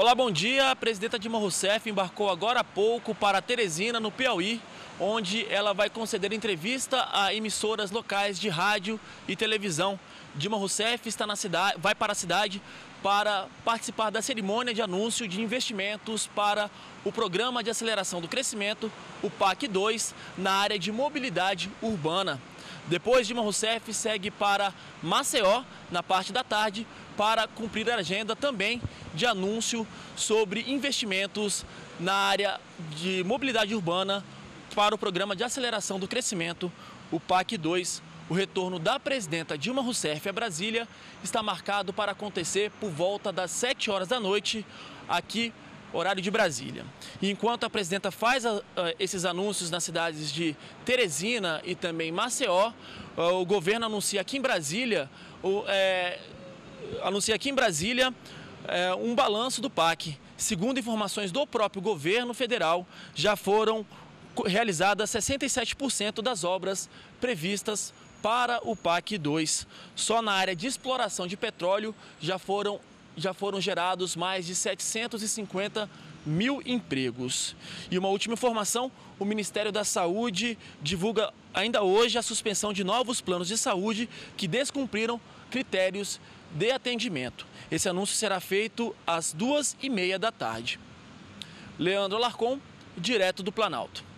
Olá, bom dia. A presidenta Dilma Rousseff embarcou agora há pouco para Teresina, no Piauí, onde ela vai conceder entrevista a emissoras locais de rádio e televisão. Dilma Rousseff está na cidade, vai para a cidade para participar da cerimônia de anúncio de investimentos para o Programa de Aceleração do Crescimento, o PAC 2, na área de mobilidade urbana. Depois, Dilma Rousseff segue para Maceió, na parte da tarde, para cumprir a agenda também de anúncio sobre investimentos na área de mobilidade urbana para o Programa de Aceleração do Crescimento, o PAC 2. O retorno da presidenta Dilma Rousseff a Brasília está marcado para acontecer por volta das 7 horas da noite, aqui, horário de Brasília. E enquanto a presidenta faz esses anúncios nas cidades de Teresina e também Maceió, o governo anuncia aqui em Brasília, um balanço do PAC. Segundo informações do próprio governo federal, já foram realizadas 67% das obras previstas para o PAC 2. Só na área de exploração de petróleo já foram gerados mais de 750 mil empregos. E uma última informação, o Ministério da Saúde divulga ainda hoje a suspensão de novos planos de saúde que descumpriram critérios de atendimento. Esse anúncio será feito às 2h30 da tarde. Leandro Alarcon, direto do Planalto.